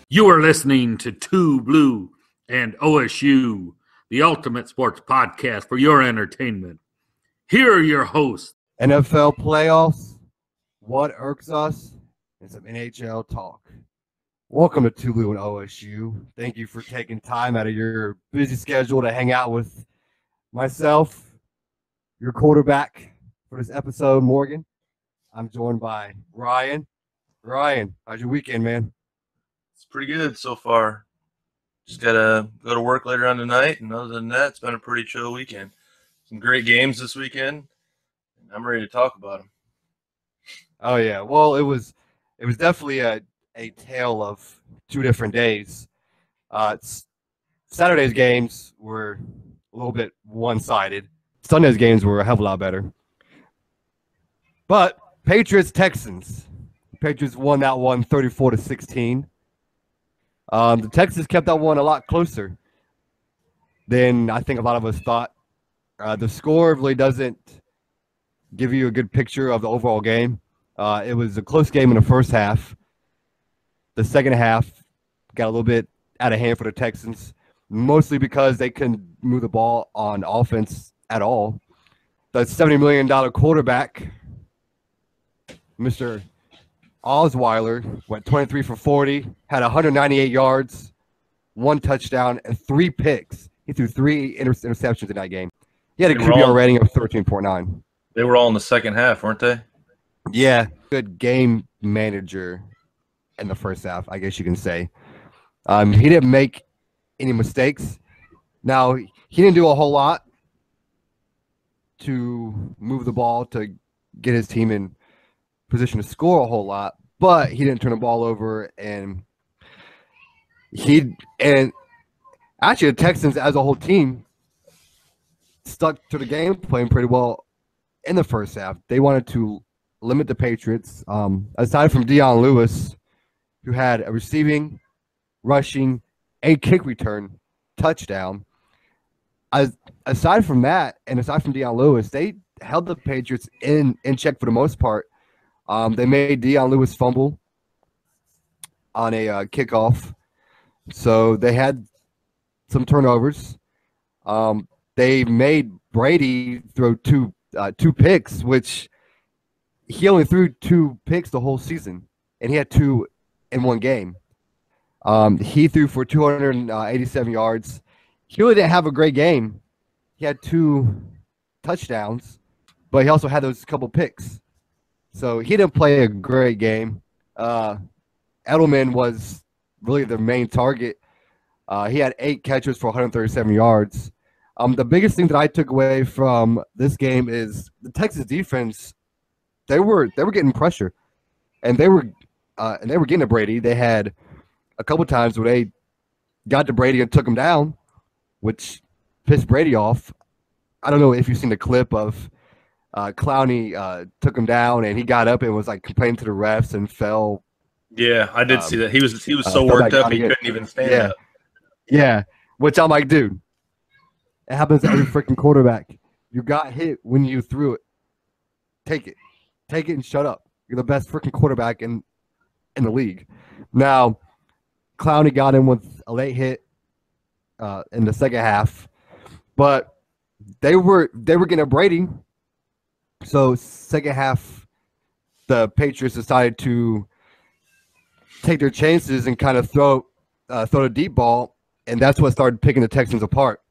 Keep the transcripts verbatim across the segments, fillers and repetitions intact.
You are listening to two Blue and O S U, the ultimate sports podcast for your entertainment. Here are your hosts. N F L playoffs, what irks us, and some N H L talk. Welcome to two Blue and O S U. Thank you for taking time out of your busy schedule to hang out with myself, your quarterback for this episode, Morgan. I'm joined by Ryan. Ryan, how's your weekend, man? It's pretty good so far. Just got to go to work later on tonight, and other than that, it's been a pretty chill weekend. Some great games this weekend. I'm ready to talk about them. Oh, yeah. Well, it was it was definitely a, a tale of two different days. Uh, it's, Saturday's games were a little bit one-sided. Sunday's games were a hell of a lot better. But Patriots-Texans. Patriots won that one thirty-four to sixteen. Um, the Texans kept that one a lot closer than I think a lot of us thought. Uh, the score really doesn't give you a good picture of the overall game. Uh, it was a close game in the first half. The second half got a little bit out of hand for the Texans, mostly because they couldn't move the ball on offense at all. The seventy million dollars quarterback, Mister Osweiler, went twenty-three for forty, had one hundred ninety-eight yards, one touchdown, and three picks. He threw three inter- interceptions in that game. He had a Q B R rating of thirteen point nine. They were all in the second half, weren't they? Yeah, good game manager in the first half, I guess you can say. Um, he didn't make any mistakes. Now, he didn't do a whole lot to move the ball to get his team in position to score a whole lot, but he didn't turn the ball over, and he and actually the Texans as a whole team stuck to the game playing pretty well in the first half. They wanted to limit the Patriots. Um, aside from Dion Lewis, who had a receiving, rushing, a kick return touchdown. As aside from that, and aside from Dion Lewis, they held the Patriots in in check for the most part. Um, they made Dion Lewis fumble on a uh, kickoff, so they had some turnovers. Um, they made Brady throw two uh, two picks, which he only threw two picks the whole season, and he had two in one game. Um, he threw for two hundred eighty-seven yards. He really didn't have a great game. He had two touchdowns, but he also had those couple picks. So he didn't play a great game. Uh, Edelman was really the main target. Uh, he had eight catches for one hundred thirty-seven yards. Um, the biggest thing that I took away from this game is the Texas defense. They were they were getting pressure, and they were uh, and they were getting to Brady. They had a couple times where they got to Brady and took him down, which pissed Brady off. I don't know if you've seen the clip of uh, Clowney uh, took him down, and he got up and was like complaining to the refs and fell. Yeah, I did um, see that. He was he was so uh, worked like up he couldn't even stand yeah. up. Yeah, which I'm like, dude, it happens to every freaking quarterback. You got hit when you threw it. Take it. Take it and shut up. You're the best freaking quarterback in in the league. Now, Clowney got him with a late hit uh, in the second half, but they were they were getting a Brady. So second half, the Patriots decided to take their chances and kind of throw uh, throw a deep ball, and that's what started picking the Texans apart.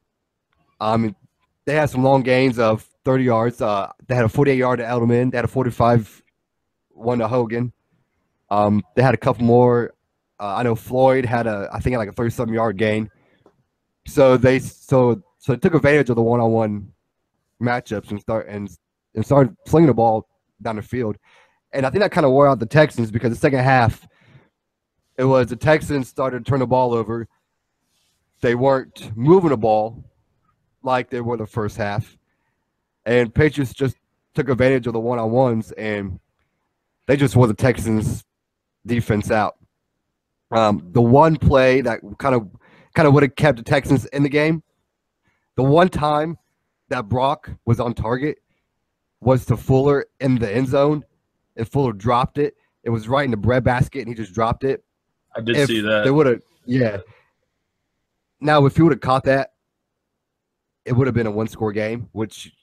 Um, they had some long gains of thirty yards. Uh, they had a forty-eight yard to Edelman. They had a forty-five one to Hogan. Um, they had a couple more. Uh, I know Floyd had a, I think, like a thirty-seven yard gain. So they so so they took advantage of the one-on-one matchups and start and and started slinging the ball down the field. And I think that kind of wore out the Texans because the second half, it was the Texans started to turn the ball over. They weren't moving the ball like they were the first half. And Patriots just took advantage of the one-on-ones, and they just wore the Texans' defense out. Um, the one play that kind of kind of would have kept the Texans in the game, the one time that Brock was on target was to Fuller in the end zone, and Fuller dropped it. It was right in the breadbasket, and he just dropped it. I did if see that. They would have, yeah. Now, if you would have caught that, it would have been a one-score game, which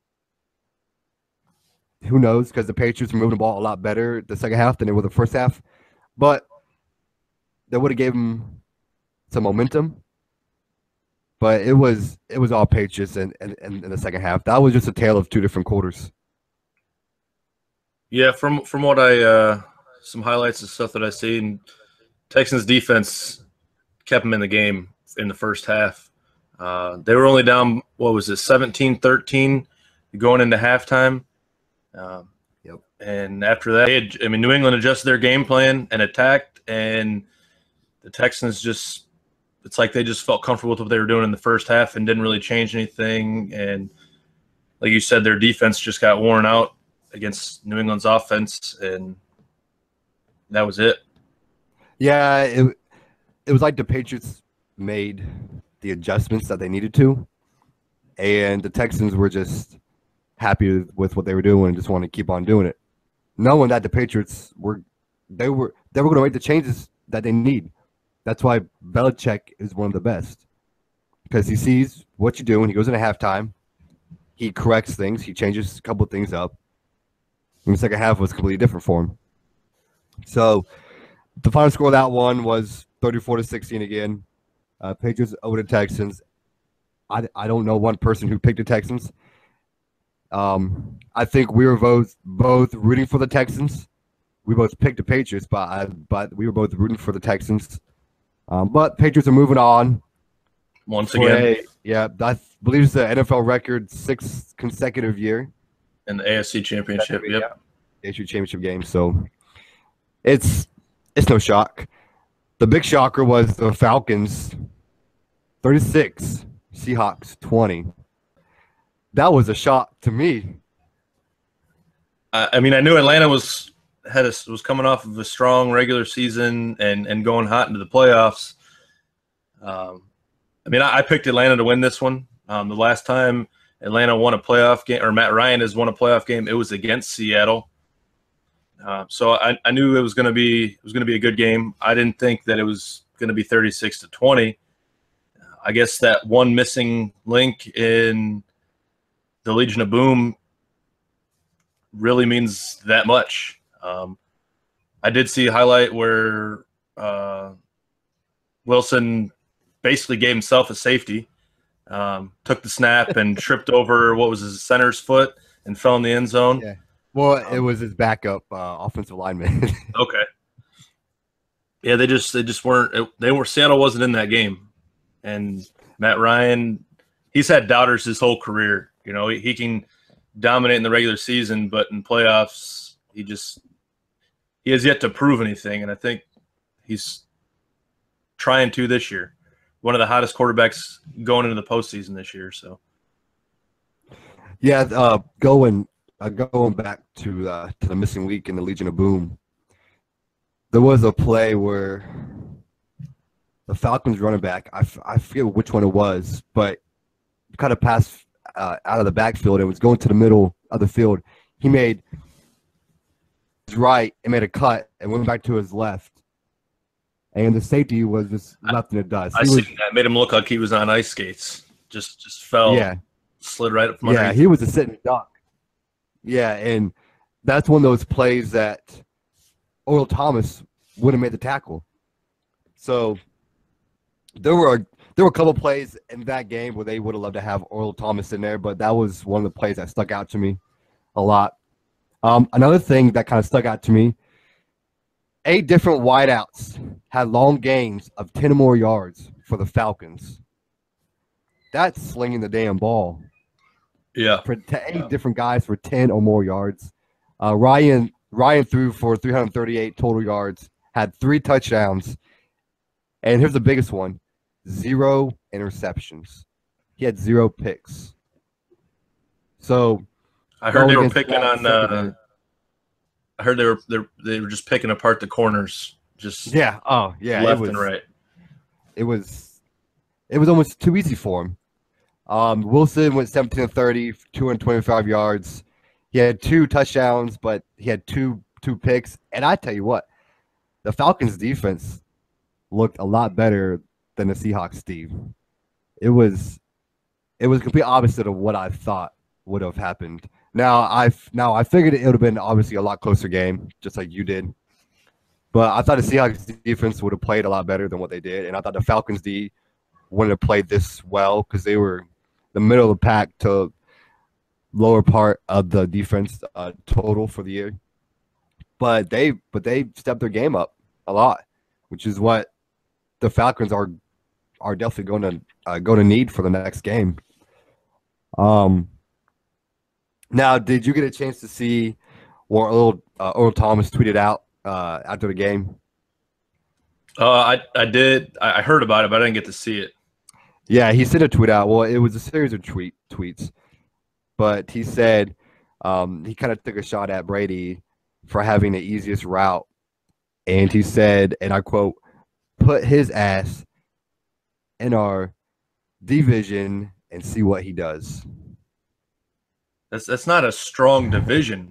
who knows, because the Patriots were moving the ball a lot better the second half than they were the first half. But that would have gave them some momentum. But it was it was all Patriots in, in, in the second half. That was just a tale of two different quarters. Yeah, from from what I uh, some highlights and stuff that I seen, Texans defense kept them in the game in the first half. Uh, they were only down, what was it, seventeen thirteen going into halftime. Um, Yep. And after that, they had, I mean, New England adjusted their game plan and attacked, and the Texans just, it's like they just felt comfortable with what they were doing in the first half and didn't really change anything. And like you said, their defense just got worn out against New England's offense, and that was it. Yeah, it it was like the Patriots made the adjustments that they needed to, and the Texans were just happy with what they were doing and just wanted to keep on doing it, knowing that the Patriots were they were they were going to make the changes that they need. That's why Belichick is one of the best, because he sees what you're doing. He goes into halftime, he corrects things, he changes a couple of things up. And the second half was completely different for him. So the final score of that one was thirty-four to sixteen again. Uh, Patriots over the Texans. I, I don't know one person who picked the Texans. Um, I think we were both both rooting for the Texans. We both picked the Patriots, but I, but we were both rooting for the Texans. Um, but Patriots are moving on. Once again. A, yeah, I believe it's the N F L record sixth consecutive year. In the A F C Championship, yep. Yeah. A F C Championship game. So it's it's no shock. The big shocker was the Falcons thirty-six, Seahawks twenty. That was a shock to me. I, I mean, I knew Atlanta was had a, was coming off of a strong regular season and, and going hot into the playoffs. Um, I mean, I, I picked Atlanta to win this one. Um, the last time Atlanta won a playoff game, or Matt Ryan has won a playoff game, it was against Seattle. Uh, so I, I knew it was going to be it was going to be a good game. I didn't think that it was going to be thirty-six to twenty. I guess that one missing link in the Legion of Boom really means that much. Um, I did see a highlight where uh, Wilson basically gave himself a safety, um, took the snap and tripped over what was his center's foot and fell in the end zone. Yeah. Well, it was his backup uh, offensive lineman. Okay. Yeah, they just they just weren't they were Seattle wasn't in that game, and Matt Ryan, he's had doubters his whole career. You know, he, he can dominate in the regular season, but in playoffs, he just he has yet to prove anything. And I think he's trying to this year. One of the hottest quarterbacks going into the postseason this year. So, yeah, uh, going uh, going back to uh, to the missing week in the Legion of Boom. There was a play where the Falcons running back, I, f- I forget which one it was, but kind of passed uh, out of the backfield and was going to the middle of the field. He made his right and made a cut and went back to his left. And the safety was just left in the dust. I He see was, that. Made him look like he was on ice skates. Just just fell, yeah, slid right up from yeah, underneath. he was a sitting duck. Yeah, and that's one of those plays that Earl Thomas would have made the tackle. So there were there were a couple plays in that game where they would have loved to have Earl Thomas in there, but that was one of the plays that stuck out to me a lot. Um, another thing that kind of stuck out to me, eight different wideouts had long gains of ten or more yards for the Falcons. That's slinging the damn ball. Yeah. For t- eight yeah. different guys for ten or more yards. Uh, Ryan Ryan threw for three hundred thirty-eight total yards, had three touchdowns, and here's the biggest one, zero interceptions. He had zero picks. So I heard they were picking on uh, I heard they were they they were just picking apart the corners, just yeah, oh yeah, left it was, and right. It was it was almost too easy for him. Um, Wilson went seventeen to thirty, two hundred twenty-five yards. He had two touchdowns, but he had two two picks. And I tell you what, the Falcons' defense looked a lot better than the Seahawks, Steve. It was it was complete opposite of what I thought would have happened. Now I now I figured it would have been obviously a lot closer game, just like you did. But I thought the Seahawks defense would have played a lot better than what they did, and I thought the Falcons D wouldn't have played this well because they were the middle of the pack to lower part of the defense uh, total for the year. But they but they stepped their game up a lot, which is what the Falcons are are definitely going to uh, going to need for the next game. Um. Now, did you get a chance to see what Earl, uh, Earl Thomas tweeted out uh, after the game? Uh, I I did. I heard about it, but I didn't get to see it. Yeah, he sent a tweet out. Well, it was a series of tweet tweets, but he said um, he kind of took a shot at Brady for having the easiest route, and he said, and I quote, "Put his ass in our division and see what he does." That's that's not a strong division.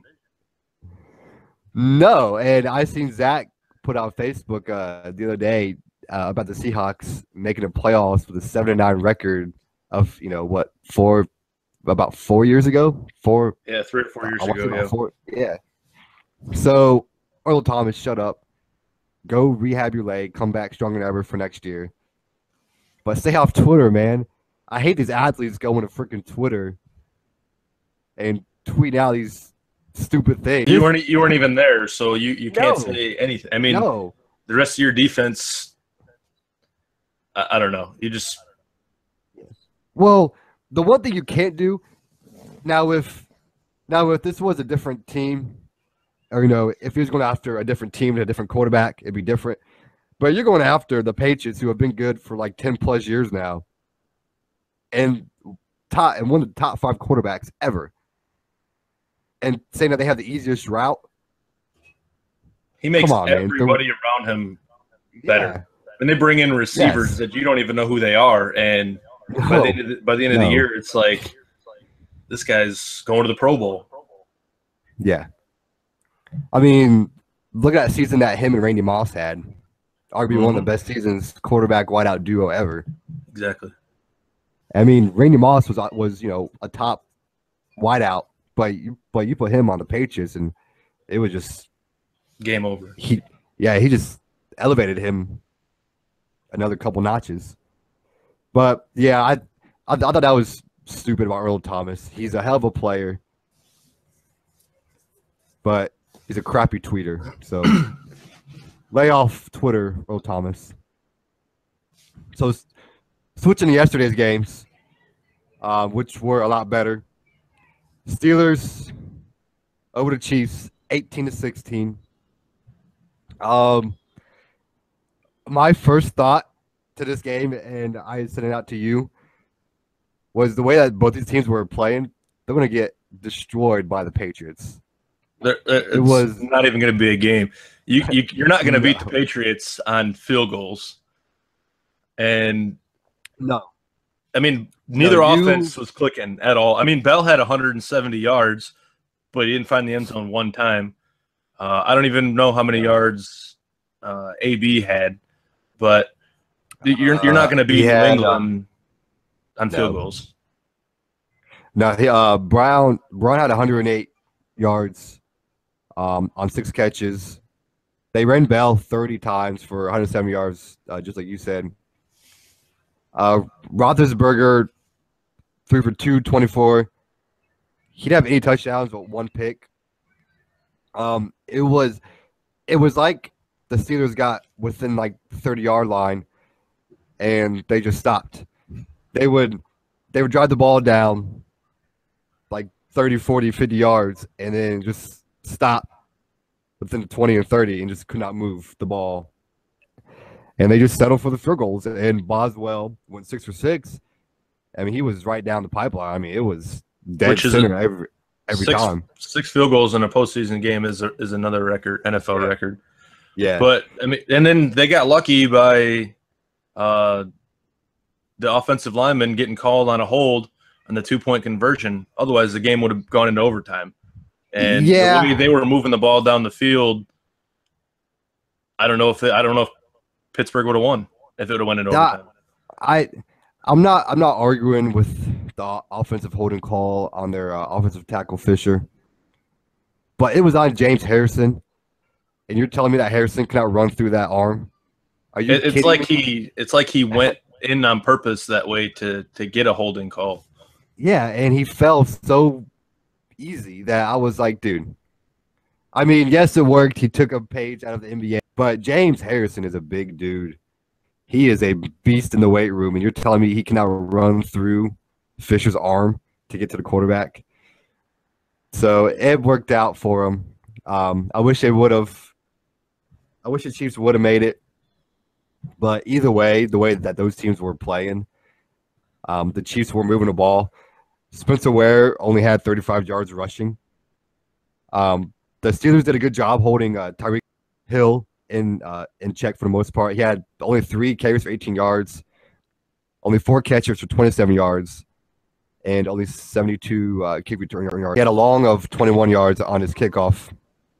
No, and I seen Zach put on Facebook uh, the other day uh, about the Seahawks making the playoffs with a seven and nine record of you know what four about four years ago, four yeah, three or four years I ago, yeah. Four, yeah. So Earl Thomas, shut up, go rehab your leg, come back stronger than ever for next year. But stay off Twitter, man. I hate these athletes going to freaking Twitter and tweet out these stupid things. You weren't you weren't even there, so you, you can't No. say anything. I mean, No. the rest of your defense, I, I don't know. You just Well, the one thing you can't do now, if now if this was a different team, or you know, if he was going after a different team and a different quarterback, it'd be different. But you're going after the Patriots, who have been good for like ten plus years now, and top and one of the top five quarterbacks ever. And saying that they have the easiest route. he makes Come on, man. everybody around him better. Yeah. And they bring in receivers Yes. that you don't even know who they are, and by No. the end of the, by the end of No. the year, it's like this guy's going to the Pro Bowl. Yeah. I mean, look at that season that him and Randy Moss had. Arguably one of the best seasons, quarterback wideout duo ever. Exactly. I mean, Randy Moss was was you know a top wideout, but you but you put him on the Patriots, and it was just Game over. he yeah he just elevated him another couple notches. But yeah, I I, I thought that was stupid about Earl Thomas. He's a hell of a player, but he's a crappy tweeter. So lay off Twitter, Earl Thomas. So s- switching to yesterday's games, uh, which were a lot better. Steelers over the Chiefs, eighteen to sixteen. Um, my first thought to this game, and I sent it out to you, was the way that both these teams were playing. They're going to get destroyed by the Patriots. There, it was- was not even going to be a game. You, you you're not going to beat the No. Patriots on field goals, and No. I mean neither No, you- offense was clicking at all. I mean Bell had one hundred seventy yards, but he didn't find the end zone one time. Uh, I don't even know how many yards uh, A B had, but you're you're not going to Uh, beat he New had, England on field no. goals. No, he, uh, Brown Brown had one hundred eight yards um, on six catches. They ran Bell thirty times for one hundred seventy yards, uh, just like you said. Uh, Roethlisberger three for two, twenty-four. He didn't have any touchdowns, but one pick. Um, it was, it was like the Steelers got within like thirty yard line, and they just stopped. They would, they would drive the ball down like thirty, forty, fifty yards, and then just stop within twenty and thirty and just could not move the ball. And they just settled for the field goals. And Boswell went six for six. I mean, he was right down the pipeline. I mean, it was dead Which is center a- every every six, time. Six field goals in a postseason game is a, is another record, N F L Yeah. record. Yeah. But I mean, and then they got lucky by uh, the offensive lineman getting called on a hold on the two point conversion. Otherwise, the game would have gone into overtime. And Yeah. the way they were moving the ball down the field, I don't know if they, I don't know if Pittsburgh would have won if it would have went in That- overtime. I, I'm not. I'm not arguing with the offensive holding call on their uh, offensive tackle Fisher, but it was on James Harrison, and you're telling me that Harrison cannot run through that arm? Are you? It, it's kidding like me? he. It's like he went in on purpose that way to to get a holding call. Yeah, and he fell so easy that I was like, dude. I mean, yes, it worked. He took a page out of the N B A, but James Harrison is a big dude. He is a beast in the weight room, and you're telling me he cannot run through Fisher's arm to get to the quarterback? So it worked out for him. Um, I wish they would have. I wish the Chiefs would have made it. But either way, the way that those teams were playing, um, the Chiefs were moving the ball. Spencer Ware only had thirty-five yards rushing. Um, the Steelers did a good job holding uh, Tyreek Hill in uh, in check for the most part. He had only three carries for eighteen yards, only four catches for twenty-seven yards, and only seventy-two uh, kick return yards. He had a long of twenty-one yards on his kickoff.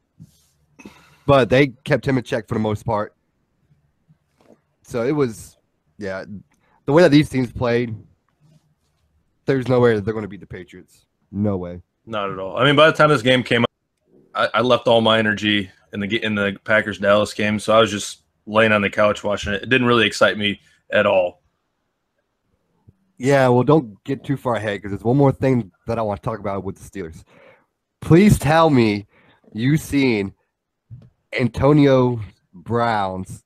But they kept him in check for the most part. So it was, yeah, the way that these teams played, there's no way that they're going to beat the Patriots. No way. Not at all. I mean, by the time this game came up, I, I left all my energy in the in the Packers Dallas game, so I was just laying on the couch watching it. It didn't really excite me at all. Yeah, well, don't get too far ahead because there's one more thing that I want to talk about with the Steelers. Please tell me you seen Antonio Brown's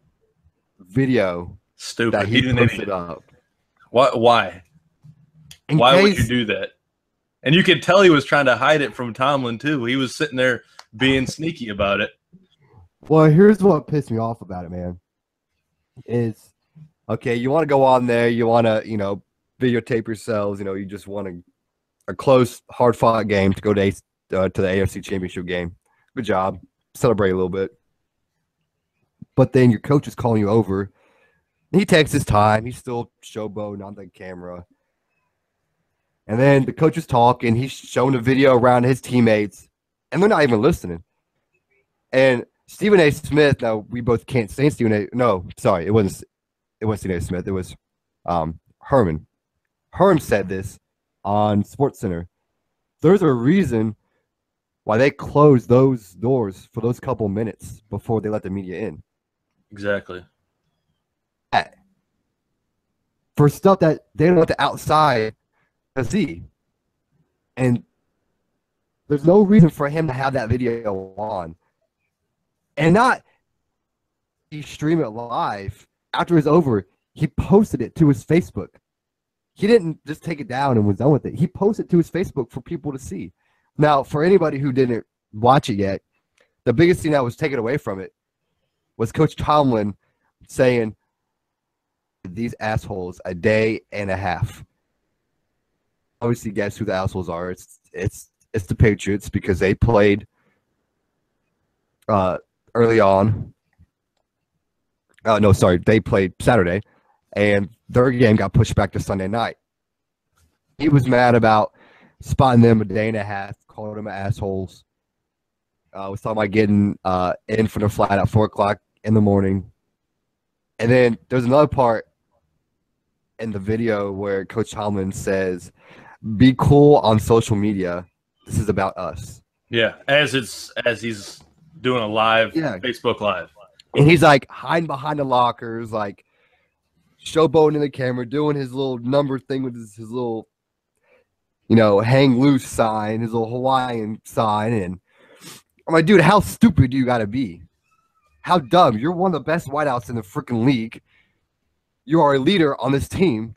video Stupid. that he He's an posted idiot. up. Why? Why? In Why would case- you do that? And you could tell he was trying to hide it from Tomlin too. He was sitting there being sneaky about it. Well, here's what pissed me off about it, man. Is okay, you want to go on there, you want to, you know, videotape yourselves, you know, you just want a, a close, hard-fought game to go to, uh, to the A F C Championship game. Good job. Celebrate a little bit. But then your coach is calling you over. He takes his time. He's still showboating on the camera. And then the coach is talking. He's showing the video around his teammates, and they're not even listening. And Stephen A. Smith, now we both can't say Stephen A. No, sorry, it wasn't. It wasn't Stephen A. Smith. It was um, Herman. Herm said this on SportsCenter. There's a reason why they closed those doors for those couple minutes before they let the media in. Exactly. For stuff that they don't want the outside to see. And there's no reason for him to have that video on. And not he stream it live. After it's over, he posted it to his Facebook. He didn't just take it down and was done with it. He posted it to his Facebook for people to see. Now, for anybody who didn't watch it yet, the biggest thing that was taken away from it was Coach Tomlin saying, these assholes a day and a half. Obviously, guess who the assholes are? It's it's it's the Patriots because they played uh, early on. Uh, no, sorry, they played Saturday, and their game got pushed back to Sunday night. He was mad about spotting them a day and a half, calling them assholes. I uh, was talking about getting uh, in from the flat at four o'clock in the morning. And then there's another part in the video where Coach Tomlin says, be cool on social media. This is about us. Yeah, as it's as he's doing a live Yeah. Facebook Live. And he's like hiding behind the lockers, like showboating in the camera, doing his little number thing with his, his little, you know, hang loose sign, his little Hawaiian sign. And I'm like, dude, how stupid do you got to be? How dumb? You're one of the best wideouts in the freaking league. You are a leader on this team.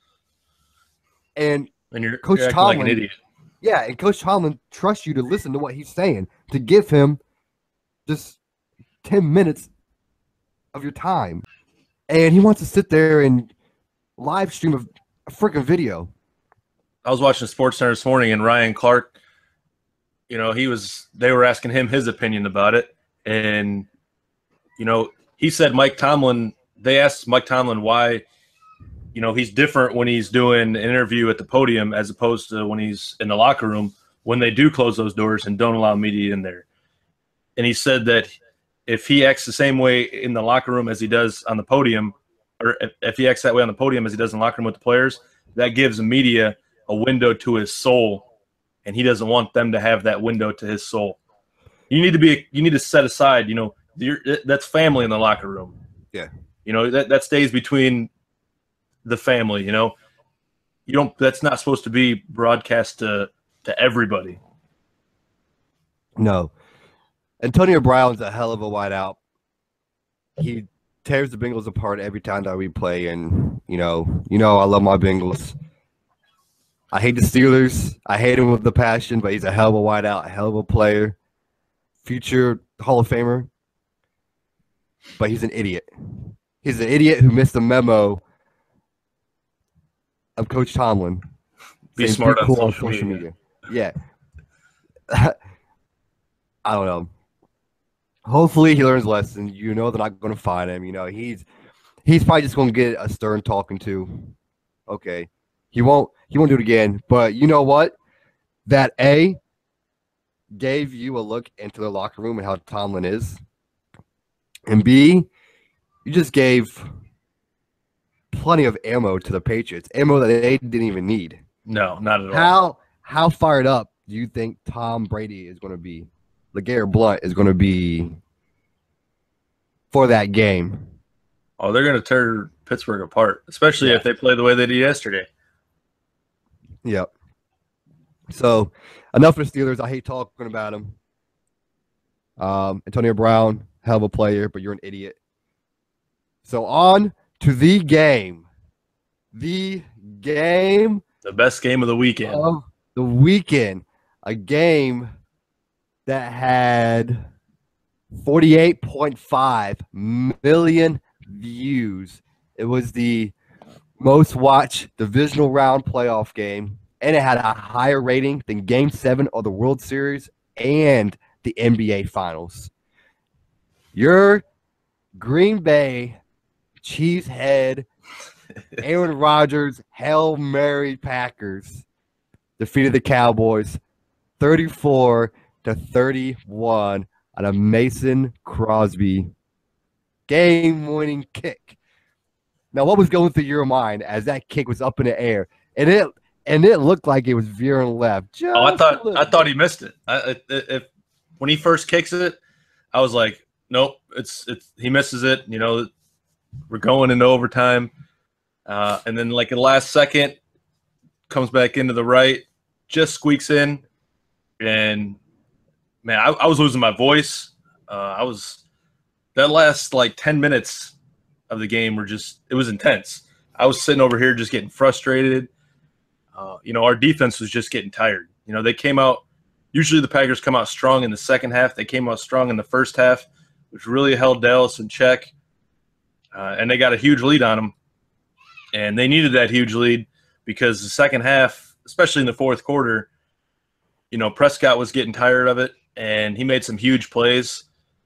And And you're, Coach you're acting like an Tomlin- idiot. yeah, and Coach Tomlin trusts you to listen to what he's saying, to give him just ten minutes of your time. And he wants to sit there and live stream a, a freaking video. I was watching SportsCenter this morning, and Ryan Clark, you know, he was. They were asking him his opinion about it, and you know, he said Mike Tomlin. They asked Mike Tomlin why, you know, he's different when he's doing an interview at the podium as opposed to when he's in the locker room when they do close those doors and don't allow media in there. And he said that if he acts the same way in the locker room as he does on the podium, or if, if he acts that way on the podium as he does in the locker room with the players, that gives the media a window to his soul, and he doesn't want them to have that window to his soul. You need to be, you need to set aside, you know, you're, that's family in the locker room. Yeah. You know, that, that stays between the family, you know. You don't, that's not supposed to be broadcast to, to everybody. No. Antonio Brown's a hell of a wideout. He tears the Bengals apart every time that we play, and you know, you know, I love my Bengals. I hate the Steelers. I hate him with the passion, but he's a hell of a wideout, a hell of a player, future Hall of Famer. But he's an idiot. He's an idiot who missed the memo of Coach Tomlin. Be smart on social, social media. media. Yeah. I don't know. Hopefully he learns a lesson. You know they're not going to fine him. You know, he's he's probably just going to get a stern talking to. Okay. He won't he won't do it again. But you know what? That A gave you a look into the locker room and how Tomlin is. And B, you just gave plenty of ammo to the Patriots. Ammo that they didn't even need. No, not at all. How how fired up do you think Tom Brady is going to be? LeGarrette Blount is going to be for that game. Oh, they're going to tear Pittsburgh apart, especially yeah. if they play the way they did yesterday. Yep. So, enough of the Steelers. I hate talking about them. Um, Antonio Brown, hell of a player, but you're an idiot. So, on to the game. The game. The best game of the weekend. Of the weekend. A game that had forty-eight point five million views. It was the most watched divisional round playoff game, and it had a higher rating than Game seven of the World Series and the N B A Finals. Your Green Bay Chiefs head Aaron Rodgers Hail Mary Packers defeated the Cowboys thirty-four to thirty-one on a Mason Crosby game-winning kick. Now, what was going through your mind as that kick was up in the air, and it and it looked like it was veering left? Just oh, I thought I thought he missed it. I, if when he first kicks it, I was like, nope, it's it's he misses it. You know, we're going into overtime, uh, and then like in the last second, comes back into the right, just squeaks in, and. Man, I, I was losing my voice. Uh, I was that last like ten minutes of the game were just it was intense. I was sitting over here just getting frustrated. Uh, you know, our defense was just getting tired. You know, they came out. Usually, the Packers come out strong in the second half. They came out strong in the first half, which really held Dallas in check. Uh, and they got a huge lead on them, and they needed that huge lead because the second half, especially in the fourth quarter, you know, Prescott was getting tired of it. And he made some huge plays.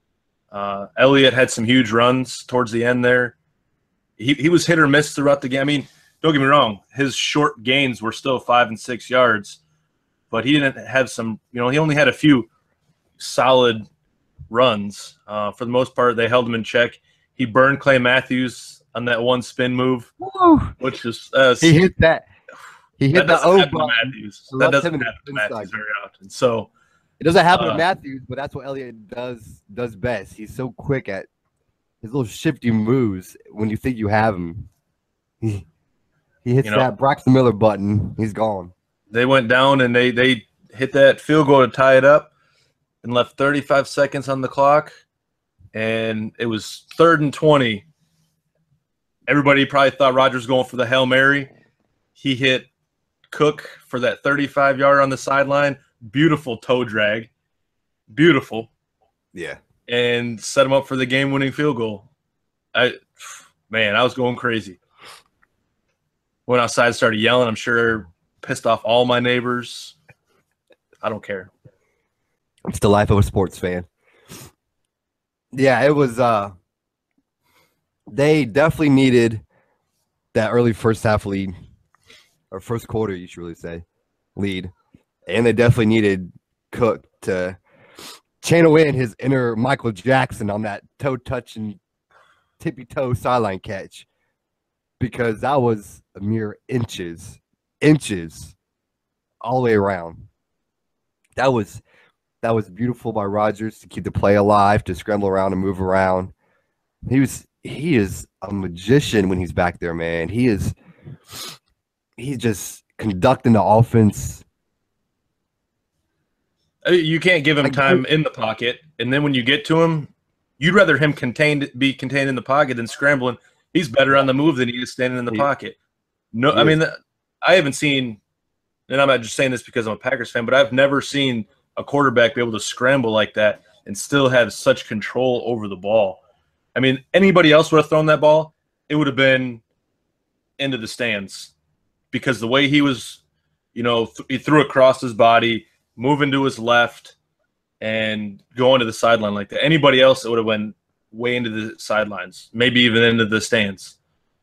Uh, Elliott had some huge runs towards the end there. He he was hit or miss throughout the game. I mean, don't get me wrong. His short gains were still five and six yards. But he didn't have some – you know, he only had a few solid runs. Uh, for the most part, they held him in check. He burned Clay Matthews on that one spin move, Woo. which is uh, – He hit that. He hit that the O happen button. to Matthews. That doesn't happen to Matthews very often. So – It doesn't happen uh, to Matthews, but that's what Elliott does does best. He's so quick at his little shifty moves when you think you have him. He, he hits you know, that Braxton Miller button. He's gone. They went down and they, they hit that field goal to tie it up and left thirty-five seconds on the clock. And it was third and twenty. Everybody probably thought Rodgers was going for the Hail Mary. He hit Cook for that thirty-five yard on the sideline. Beautiful toe drag. Beautiful. Yeah. And set him up for the game-winning field goal. I, man, I was going crazy. Went outside, started yelling. I'm sure pissed off all my neighbors. I don't care. It's the life of a sports fan. Yeah, it was uh they definitely needed that early first half lead. Or first quarter, you should really say, lead. And they definitely needed Cook to channel in his inner Michael Jackson on that toe touching, tippy toe sideline catch, because that was a mere inches, inches, all the way around. That was that was beautiful by Rodgers to keep the play alive, to scramble around and move around. He was he is a magician when he's back there, man. He is he's just conducting the offense. You can't give him time in the pocket, and then when you get to him, you'd rather him contained be contained in the pocket than scrambling. He's better on the move than he is standing in the pocket. No, I mean, I haven't seen, and I'm not just saying this because I'm a Packers fan, but I've never seen a quarterback be able to scramble like that and still have such control over the ball. I mean, anybody else would have thrown that ball, it would have been into the stands, because the way he was, you know, th- he threw across his body, moving to his left, and going to the sideline like that. Anybody else, it would have went way into the sidelines, maybe even into the stands.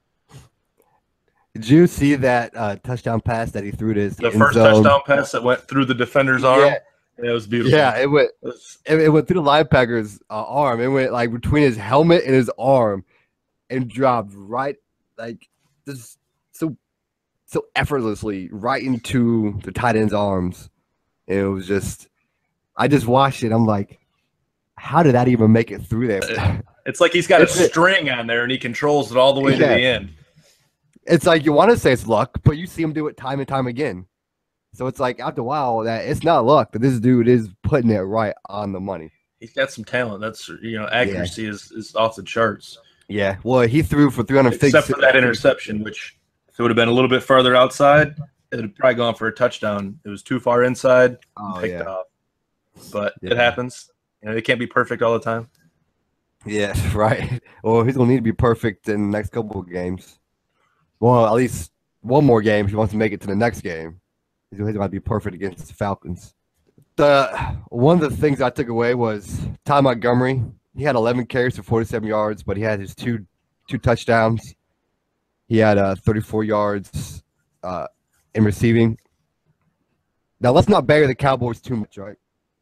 Did you see that uh, touchdown pass that he threw to his The end first zone? touchdown pass that went through the defender's arm? Yeah. It was beautiful. Yeah, it went It was, it, it went through the linebacker's uh, arm. It went like between his helmet and his arm and dropped right like just so so effortlessly right into the tight end's arms. And it was just, I just watched it. I'm like, how did that even make it through there? it's like he's got a It's it. string on there and he controls it all the way Yeah. to the end. It's like you want to say it's luck, but you see him do it time and time again. So it's like after a while that it's not luck, but this dude is putting it right on the money. He's got some talent. That's, you know, accuracy yeah. is, is off the charts. Yeah. Well, he threw for three hundred fifty. Except for that interception, which if it would have been a little bit farther outside, it would have probably gone for a touchdown. It was too far inside and oh, picked yeah. it off. But yeah. it happens. You know, it can't be perfect all the time. Yeah, right. Well, he's going to need to be perfect in the next couple of games. Well, at least one more game if he wants to make it to the next game. He's going to be perfect against the Falcons. The one of the things I took away was Ty Montgomery. He had eleven carries for forty-seven yards, but he had his two two touchdowns. He had uh, thirty-four yards uh, in receiving. Now, let's not bury the Cowboys too much, right?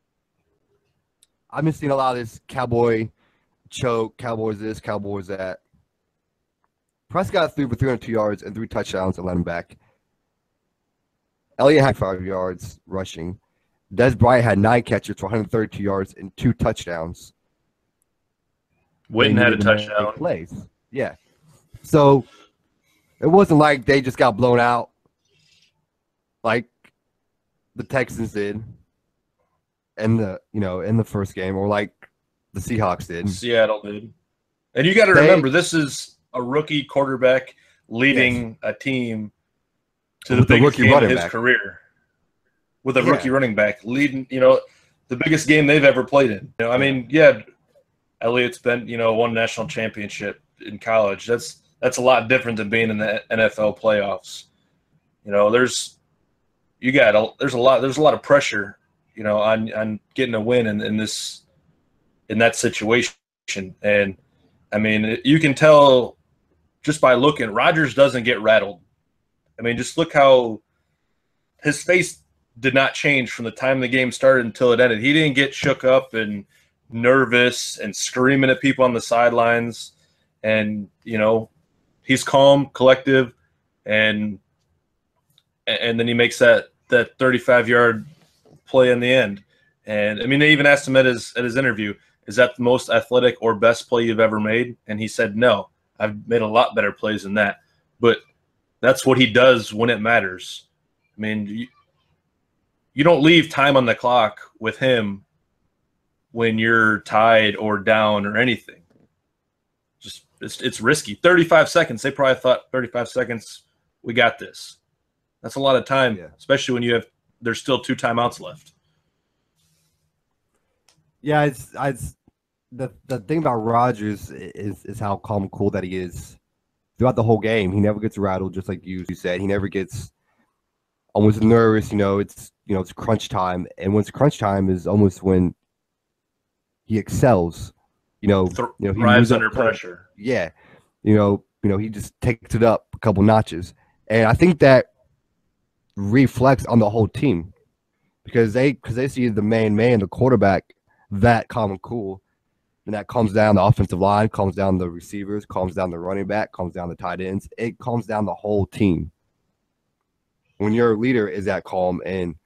I've been seeing a lot of this Cowboy choke, Cowboys this, Cowboys that. Prescott threw for three hundred two yards and three touchdowns and let him back. Elliott had five yards rushing. Des Bryant had nine catches for one hundred thirty-two yards and two touchdowns. Witten had a touchdown. Plays. Yeah. So it wasn't like they just got blown out like the Texans did in the, you know, in the first game, or like the Seahawks did. Seattle did. And you got to remember, this is a rookie quarterback leading yes. a team to the biggest game of his back. career. With a yeah. rookie running back leading, you know, the biggest game they've ever played in. You know, I mean, yeah, Elliott's been, you know, won national championship in college. That's that's a lot different than being in the N F L playoffs. You know, there's you got a, there's a lot there's a lot of pressure, you know, on on getting a win in, in this in that situation. And I mean, you can tell just by looking, Rodgers doesn't get rattled. I mean, just look how his face did not change from the time the game started until it ended. He didn't get shook up and nervous and screaming at people on the sidelines. And, you know, he's calm, collective, and and then he makes that that thirty-five-yard play in the end. And, I mean, they even asked him at his at his interview, is that the most athletic or best play you've ever made? And he said, no, I've made a lot better plays than that. But that's what he does when it matters. I mean, you, you don't leave time on the clock with him when you're tied or down or anything. Just it's, it's risky. thirty-five seconds. They probably thought thirty-five seconds, we got this. That's a lot of time, yeah. especially when you have there's still two timeouts left. Yeah, it's, it's the the thing about Rodgers is is how calm and cool that he is throughout the whole game. He never gets rattled, just like you said. He never gets almost nervous. You know, it's you know it's crunch time, and when it's crunch time is almost when he excels. You know, Th- you know he thrives under pressure. Yeah, you know, you know he just takes it up a couple notches, and I think that reflects on the whole team because they because they see the main man, the quarterback, that calm and cool, and that calms down the offensive line, calms down the receivers, calms down the running back, calms down the tight ends. It calms down the whole team. When your leader is that calm and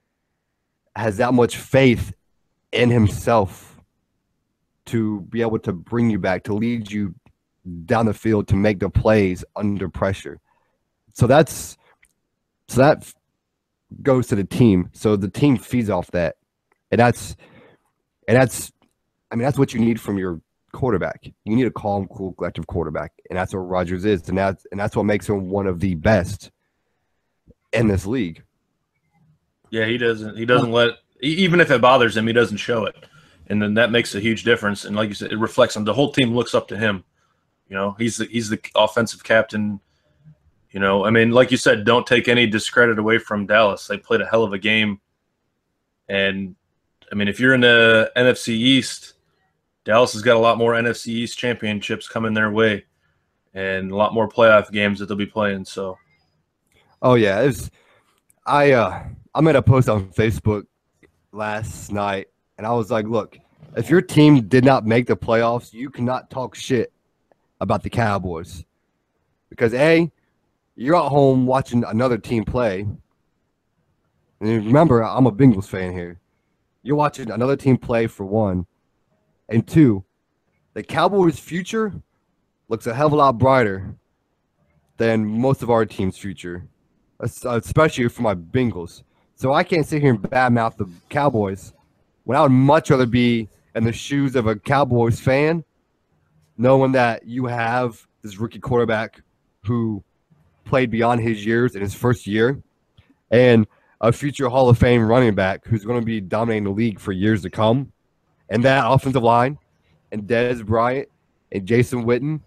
has that much faith in himself to be able to bring you back, to lead you down the field, to make the plays under pressure. So that's so that goes to the team. So the team feeds off that. And that's and that's I mean, that's what you need from your quarterback. You need a calm, cool, collective quarterback, and that's what Rodgers is, and that's and that's what makes him one of the best in this league. Yeah, he doesn't. He doesn't let even if it bothers him, he doesn't show it, and then that makes a huge difference. And like you said, it reflects on the whole team. Looks up to him. You know, he's the he's the offensive captain. You know, I mean, like you said, don't take any discredit away from Dallas. They played a hell of a game, and I mean, if you're in the N F C East, Dallas has got a lot more N F C East championships coming their way and a lot more playoff games that they'll be playing. So, oh yeah, it was, I uh, I made a post on Facebook last night, and I was like, look, if your team did not make the playoffs, you cannot talk shit about the Cowboys because A, you're at home watching another team play, and remember, I'm a Bengals fan here. You're watching another team play for one. And two, the Cowboys' future looks a hell of a lot brighter than most of our team's future, especially for my Bengals. So I can't sit here and badmouth the Cowboys when I would much rather be in the shoes of a Cowboys fan, knowing that you have this rookie quarterback who played beyond his years in his first year and a future Hall of Fame running back who's going to be dominating the league for years to come. And that offensive line, and Dez Bryant, and Jason Witten,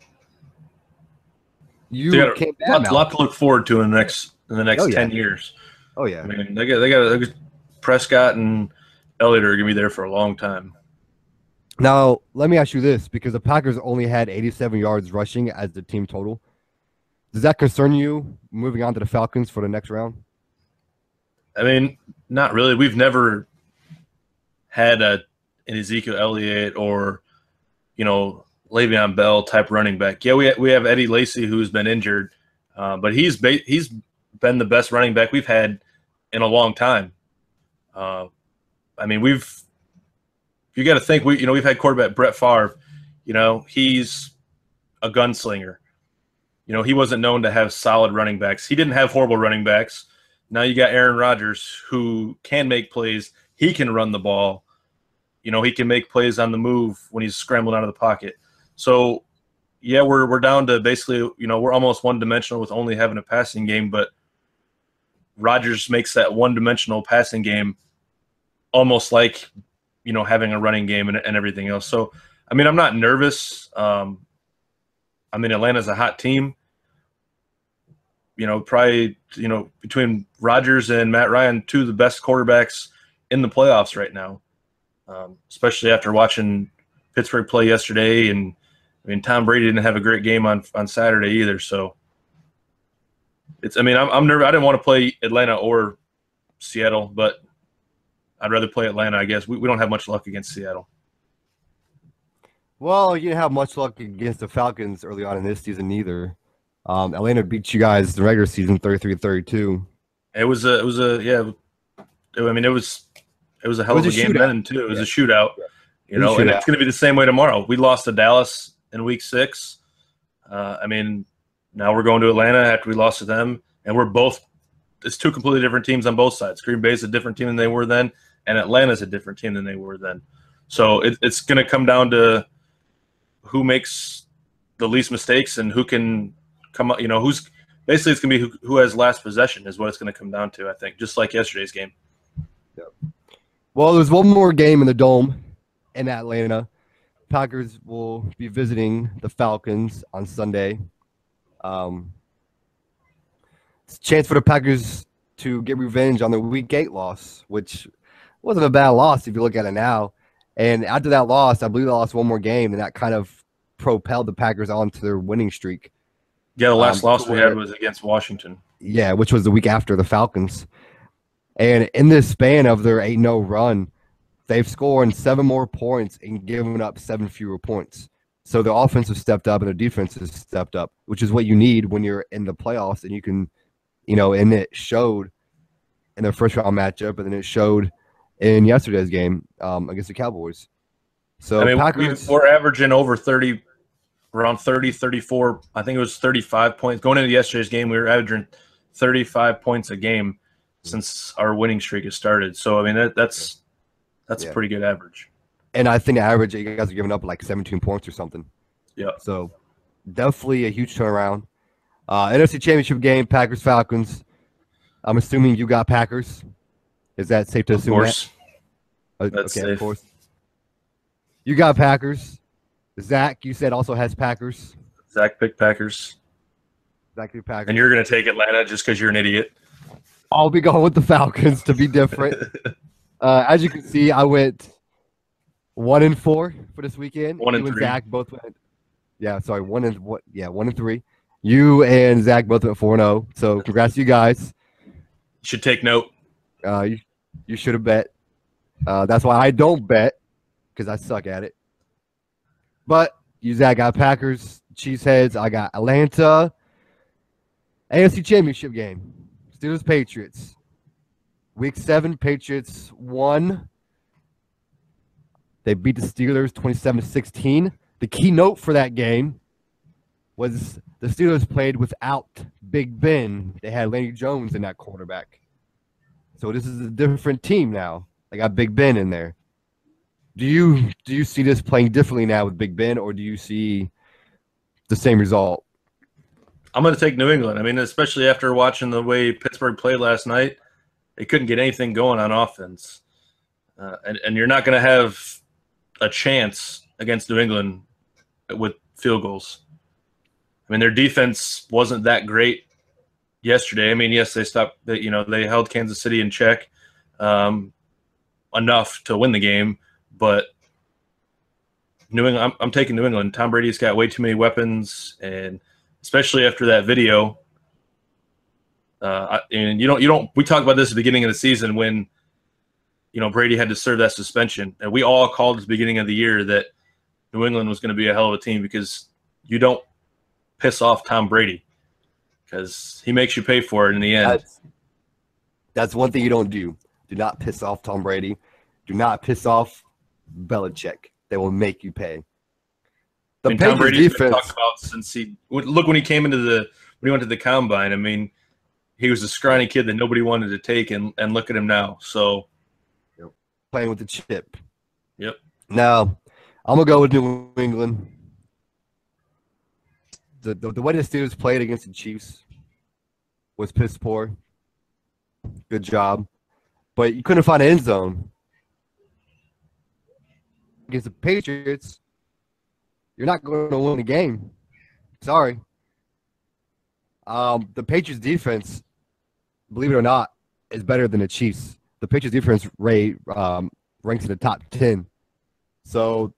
you got can't a lot, lot to look forward to in the next in the next oh, yeah. ten years. Oh yeah, I mean they got they got, they got Prescott and Elliott are gonna be there for a long time. Now let me ask you this, because the Packers only had eighty-seven yards rushing as the team total. Does that concern you moving on to the Falcons for the next round? I mean, not really. We've never had a an Ezekiel Elliott or, you know, Le'Veon Bell type running back. Yeah, we we have Eddie Lacy who's been injured, uh, but he's ba- he's been the best running back we've had in a long time. Uh, I mean, we've you got to think we you know we've had quarterback Brett Favre. You know, he's a gunslinger. You know, he wasn't known to have solid running backs. He didn't have horrible running backs. Now you got Aaron Rodgers who can make plays. He can run the ball. You know, he can make plays on the move when he's scrambling out of the pocket. So, yeah, we're we're down to basically, you know, we're almost one-dimensional with only having a passing game, but Rodgers makes that one-dimensional passing game almost like, you know, having a running game and, and everything else. So, I mean, I'm not nervous. Um, I mean, Atlanta's a hot team. You know, probably, you know, between Rodgers and Matt Ryan, two of the best quarterbacks in the playoffs right now. Um, especially after watching Pittsburgh play yesterday, and I mean Tom Brady didn't have a great game on on Saturday either. So it's I mean I'm I'm nervous. I didn't want to play Atlanta or Seattle, but I'd rather play Atlanta. I guess we we don't have much luck against Seattle. Well, you didn't have much luck against the Falcons early on in this season either. Um, Atlanta beat you guys the regular season thirty-three thirty-two. It was a it was a yeah. I mean it was. It was a hell of a game then, too. It was a shootout, you know, and it's going to be the same way tomorrow. We lost to Dallas in week six. Uh, I mean, now we're going to Atlanta after we lost to them, and we're both – it's two completely different teams on both sides. Green Bay's a different team than they were then, and Atlanta's a different team than they were then. So it, it's going to come down to who makes the least mistakes and who can come up – you know, who's – basically it's going to be who, who has last possession is what it's going to come down to, I think, just like yesterday's game. Yep. Well, there's one more game in the Dome in Atlanta. Packers will be visiting the Falcons on Sunday. Um, it's a chance for the Packers to get revenge on their Week eight loss, which wasn't a bad loss if you look at it now. And after that loss, I believe they lost one more game, and that kind of propelled the Packers onto their winning streak. Yeah, the last um, loss we had was against Washington. Yeah, which was the week after the Falcons. And in this span of their eight and oh run, they've scored seven more points and given up seven fewer points. So their offense has stepped up and their defense has stepped up, which is what you need when you're in the playoffs. And you can, you know, and it showed in their first round matchup, and then it showed in yesterday's game um, against the Cowboys. So I mean, Packers, we're averaging over thirty, around thirty, thirty-four. I think it was thirty-five points. Going into yesterday's game, we were averaging thirty-five points a game since our winning streak has started. So, I mean, that, that's that's yeah. a pretty good average. And I think the average, you guys are giving up like seventeen points or something. Yeah. So definitely a huge turnaround. Uh, N F C Championship game, Packers Falcons. I'm assuming you got Packers. Is that safe to of assume? Course. That? That's okay, safe. Of course. You got Packers. Zach, you said also has Packers. Zach picked Packers. Zach picked Packers. And you're going to take Atlanta just because you're an idiot. I'll be going with the Falcons to be different. uh, as you can see, I went one and four for this weekend. One and you three. And Zach both went. Yeah, sorry, one and what? Yeah, one and three. You and Zach both went four and zero. So congrats to you guys. You should take note. Uh, you you should have bet. Uh, that's why I don't bet because I suck at it. But you, Zach, got Packers, Chiefs heads. I got Atlanta. A F C Championship game. Steelers Patriots. Week seven, Patriots won. They beat the Steelers twenty-seven to sixteen. The keynote for that game was the Steelers played without Big Ben. They had Lenny Jones in that quarterback. So this is a different team now. They got Big Ben in there. Do you do you see this playing differently now with Big Ben, or do you see the same result? I'm going to take New England. I mean, especially after watching the way Pittsburgh played last night, they couldn't get anything going on offense. Uh, and, and you're not going to have a chance against New England with field goals. I mean, their defense wasn't that great yesterday. I mean, yes, they stopped, you know, they held Kansas City in check um, enough to win the game, but New England, I'm, I'm taking New England. Tom Brady's got way too many weapons, and especially after that video. Uh, and you don't, you don't. We talked about this at the beginning of the season when, you know, Brady had to serve that suspension, and we all called at the beginning of the year that New England was going to be a hell of a team because you don't piss off Tom Brady because he makes you pay for it in the end. That's, that's one thing you don't do. Do not piss off Tom Brady. Do not piss off Belichick. They will make you pay. The I mean, Tom Brady's defense, been talked about since he look when he came into the when he went to the combine. I mean, he was a scrawny kid that nobody wanted to take, and and look at him now. So playing with the chip. Yep. Now I'm gonna go with New England. The, the the way the Steelers played against the Chiefs was piss poor. Good job, but you couldn't find an end zone against the Patriots. You're not going to win the game. Sorry. Um, the Patriots defense, believe it or not, is better than the Chiefs. The Patriots defense rate um, ranks in the top ten. So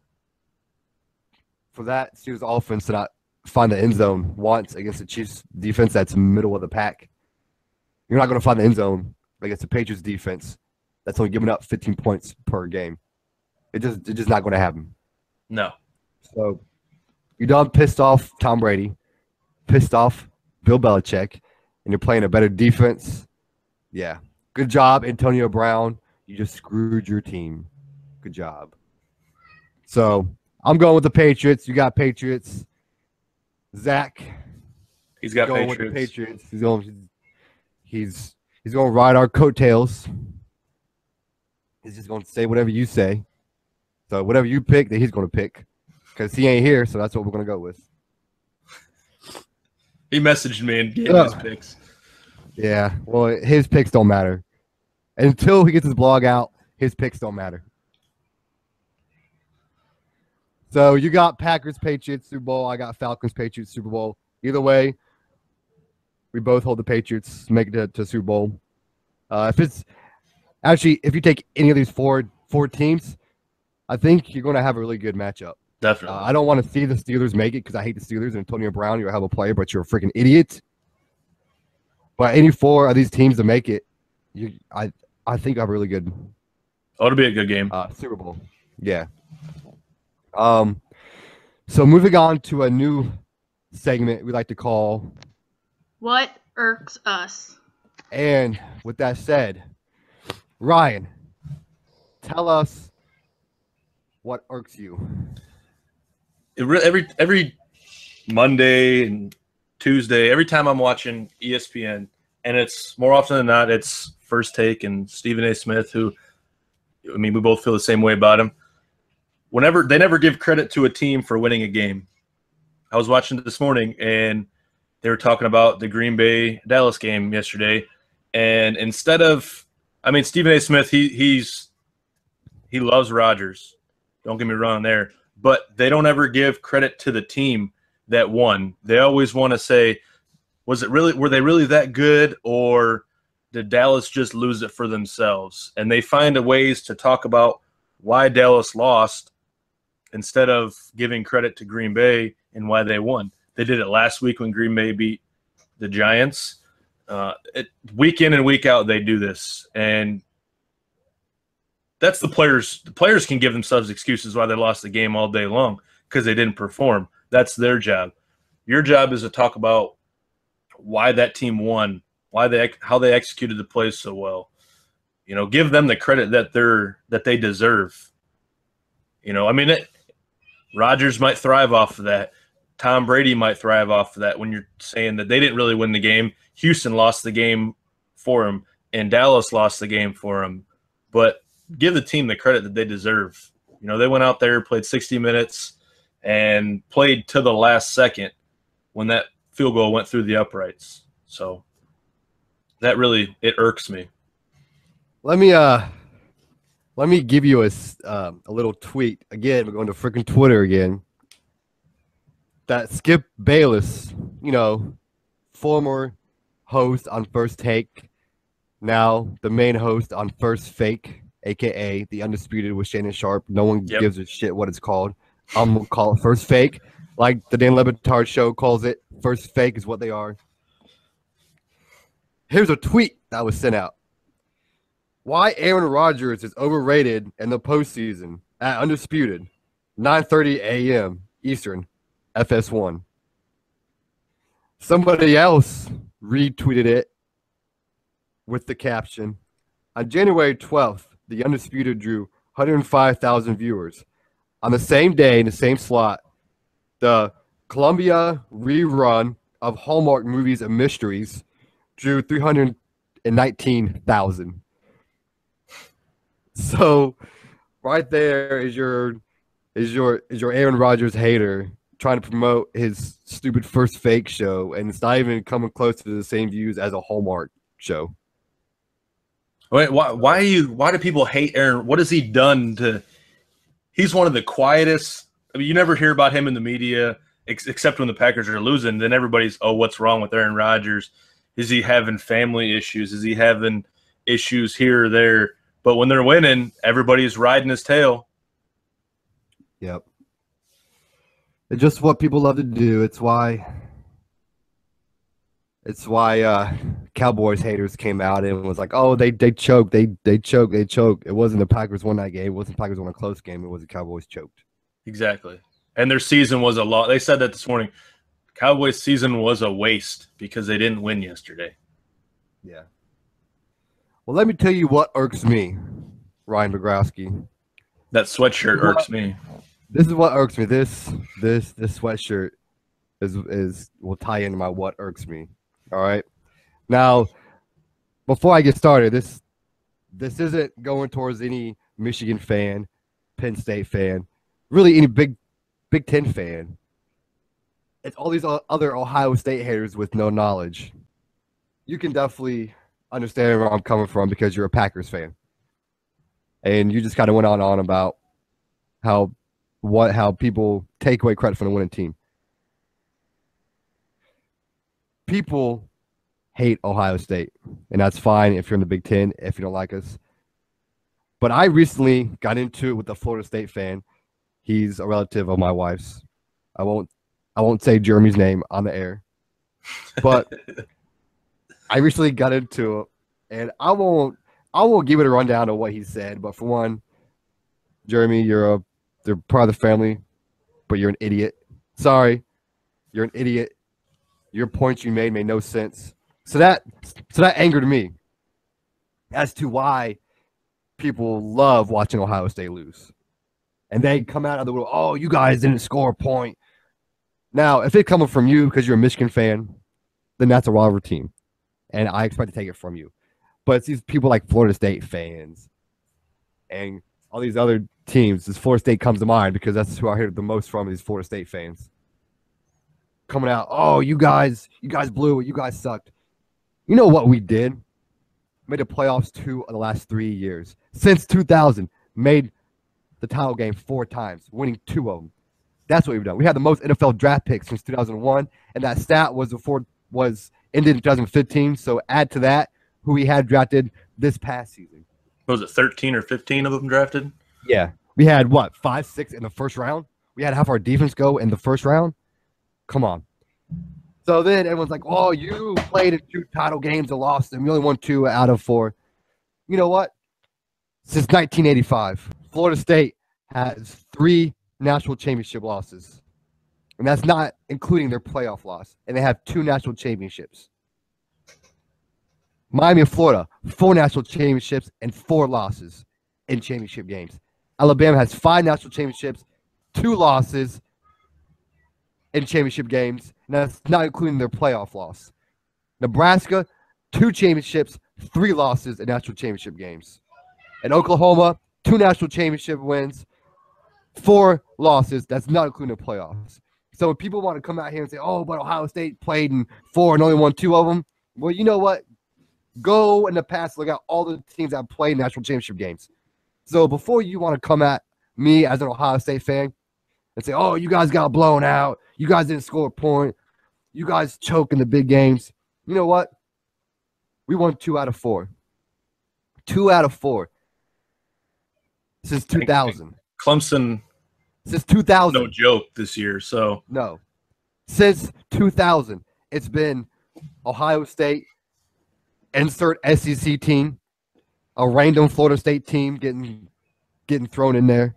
for that Steelers offense to not find the end zone once against the Chiefs defense that's middle of the pack, you're not going to find the end zone against the Patriots defense that's only giving up fifteen points per game. It just it's just not going to happen. No. So you done pissed off Tom Brady, pissed off Bill Belichick, and you're playing a better defense. Yeah. Good job, Antonio Brown. You just screwed your team. Good job. So I'm going with the Patriots. You got Patriots. Zach. He's got going Patriots. with the Patriots. He's going he's he's going to ride our coattails. He's just going to say whatever you say. So whatever you pick, that he's going to pick. Because he ain't here, so that's what we're going to go with. He messaged me and gave uh, his picks. Yeah, well, his picks don't matter. Until he gets his blog out, his picks don't matter. So you got Packers, Patriots, Super Bowl. I got Falcons, Patriots, Super Bowl. Either way, we both hold the Patriots, make it to, to Super Bowl. Uh, if it's actually, if you take any of these four four teams, I think you're going to have a really good matchup. Definitely. Uh, I don't want to see the Steelers make it because I hate the Steelers and Antonio Brown. You're a hell of a player, but you're a freaking idiot. But any four of these teams to make it, you, I I think I have a really good Oh, it'll be a good game. Uh, Super Bowl. Yeah. Um. So moving on to a new segment we like to call. What irks us? And with that said, Ryan, tell us what irks you. It re- every every Monday and Tuesday, every time I'm watching E S P N, and it's more often than not, it's First Take and Stephen A. Smith, who, I mean, we both feel the same way about him. Whenever they never give credit to a team for winning a game. I was watching this morning, and they were talking about the Green Bay Dallas game yesterday, and instead of, I mean, Stephen A. Smith, he he's he loves Rodgers. Don't get me wrong there, but they don't ever give credit to the team that won. They always want to say, was it really, were they really that good, or did Dallas just lose it for themselves? And they find a ways to talk about why Dallas lost instead of giving credit to Green Bay and why they won. They did it last week when Green Bay beat the Giants. Uh, it, week in and week out, they do this. And that's the players. The players can give themselves excuses why they lost the game all day long because they didn't perform. That's their job. Your job is to talk about why that team won, why they how they executed the plays so well. You know, give them the credit that they're that they deserve. You know, I mean, it, Rodgers might thrive off of that. Tom Brady might thrive off of that when you're saying that they didn't really win the game. Houston lost the game for him, and Dallas lost the game for him. But give the team the credit that they deserve. You know, they went out there, played sixty minutes, and played to the last second when that field goal went through the uprights. So that really, it irks me. Let me uh, let me give you a uh, a little tweet again. We're going to freaking Twitter again. That Skip Bayless, you know, former host on First Take, now the main host on First Fake, aka the Undisputed with Shannon Sharp. No one Yep. gives a shit what it's called. I'm gonna call it First Fake, like the Dan Le Batard show calls it. First Fake is what they are. Here's a tweet that was sent out. Why Aaron Rodgers is overrated in the postseason at Undisputed, nine thirty a.m. Eastern, F S one. Somebody else retweeted it with the caption, on January twelfth, the Undisputed drew one hundred five thousand viewers. On the same day, in the same slot, the Columbia rerun of Hallmark Movies and Mysteries drew three hundred nineteen thousand. So right there is your is your is your Aaron Rodgers hater trying to promote his stupid First Fake show, and it's not even coming close to the same views as a Hallmark show. Wait, why? Why are you? Why do people hate Aaron? What has he done to? He's one of the quietest. I mean, you never hear about him in the media ex- except when the Packers are losing. Then everybody's, oh, what's wrong with Aaron Rodgers? Is he having family issues? Is he having issues here or there? But when they're winning, everybody's riding his tail. Yep. It's just what people love to do. It's why it's why uh, Cowboys haters came out and was like, oh, they they choked, they they choked, they choked. It wasn't the Packers won that game. It wasn't the Packers won a close game. It was the Cowboys choked. Exactly. And their season was a lot. They said that this morning. Cowboys' season was a waste because they didn't win yesterday. Yeah. Well, let me tell you what irks me, Ryan Bogrowski. That sweatshirt irks me. This is what irks me. This this this sweatshirt is is will tie into my what irks me. All right. Now, before I get started, this this isn't going towards any Michigan fan, Penn State fan, really any Big Big Ten fan. It's all these other Ohio State haters with no knowledge. You can definitely understand where I'm coming from because you're a Packers fan, and you just kind of went on and on about how what how people take away credit from the winning team. People hate Ohio State, and that's fine if you're in the Big Ten, if you don't like us. But I recently got into it with a Florida State fan. He's a relative of my wife's. I won't I won't say Jeremy's name on the air. But I recently got into it, and I won't I won't give it a rundown of what he said, but for one, Jeremy, you're a they're part of the family, but you're an idiot. Sorry, you're an idiot. Your points you made made no sense. So that so that angered me as to why people love watching Ohio State lose. And they come out of the world, oh, you guys didn't score a point. Now, if it's coming from you because you're a Michigan fan, then that's a rival team. And I expect to take it from you. But it's these people like Florida State fans and all these other teams. This Florida State comes to mind because that's who I hear the most from, these Florida State fans. Coming out, oh, you guys, you guys blew it. You guys sucked. You know what we did? Made the playoffs two of the last three years. Since two thousand, made the title game four times, winning two of them. That's what we've done. We had the most N F L draft picks since two thousand one, and that stat was before was ended in two thousand fifteen. So add to that who we had drafted this past season. What was it, thirteen or fifteen of them drafted? Yeah. We had, what, five, six in the first round? We had half our defense go in the first round? Come on. So then everyone's like, oh, you played in two title games and lost them. You only won two out of four. You know what? Since nineteen eighty-five, Florida State has three national championship losses. And that's not including their playoff loss. And they have two national championships. Miami and Florida, four national championships and four losses in championship games. Alabama has five national championships, two losses in championship games. And that's not including their playoff loss. Nebraska, two championships, three losses in national championship games. And Oklahoma, two national championship wins, four losses. That's not including the playoffs. So when people want to come out here and say, oh, but Ohio State played in four and only won two of them, well, you know what? Go in the past, look at all the teams that have played national championship games. So before you want to come at me as an Ohio State fan and say, oh, you guys got blown out, you guys didn't score a point, you guys choke in the big games, you know what? We won two out of four. Two out of four. Since two thousand. Clemson, Since two thousand. no joke this year. So No. Since two thousand, it's been Ohio State, insert S E C team, a random Florida State team getting getting thrown in there,